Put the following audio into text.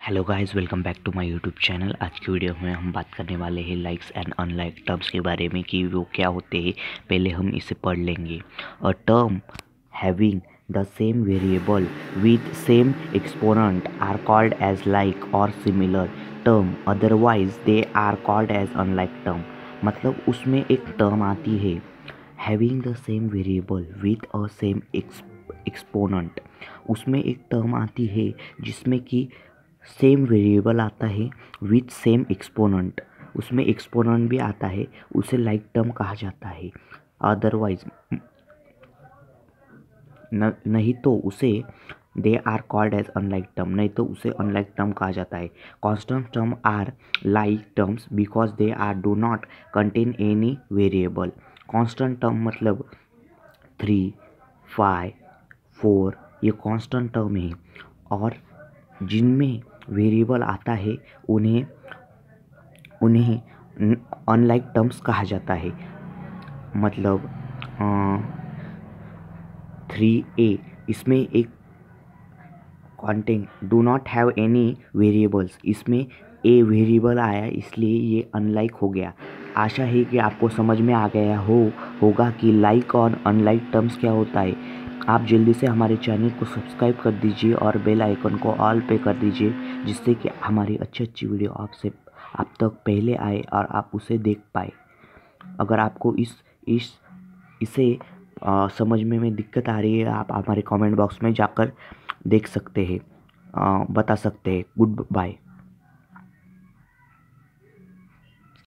Hello guys, welcome back to my YouTube channel. आज की video में हम बात करने वाले हैं लाइक्स एंड अनलाइक टर्म्स के बारे में कि वो क्या होते हैं। पहले हम इसे पढ़ लेंगे। A term having the same variable with same exponent are called as like और similar term, otherwise they are called as unlike term. मतलब उसमें एक टर्म आती है having the same variable with a same exponent. उसमें एक term आती है जिसमें कि सेम वेरिएबल आता है विथ सेम एक्सपोनेंट, उसमें एक्सपोनेंट भी आता है, उसे लाइक टर्म कहा जाता है। अदरवाइज नहीं तो उसे they are called as unlike term, नहीं तो उसे अनलाइक टर्म कहा जाता है। Constant term are like terms because they are do not contain any variable. Constant term मतलब 3, 5, 4 ये कॉन्स्टेंट टर्म है, और जिनमें वेरिएबल आता है उन्हें अनलाइक टर्म्स कहा जाता है। मतलब 3a इसमें एक constant do not have any variables, इसमें ए वेरिएबल आया इसलिए ये अनलाइक हो गया। आशा है कि आपको समझ में आ गया होगा कि लाइक और अनलाइक टर्म्स क्या होता है। आप जल्दी से हमारे चैनल को सब्सक्राइब कर दीजिए और बेल आइकन को ऑल पे कर दीजिए, जिससे कि हमारी अच्छी अच्छी वीडियो आप तक पहले आए और आप उसे देख पाए। अगर आपको इसे समझने में दिक्कत आ रही है, आप हमारे कमेंट बॉक्स में जाकर देख सकते हैं, बता सकते हैं। Good bye.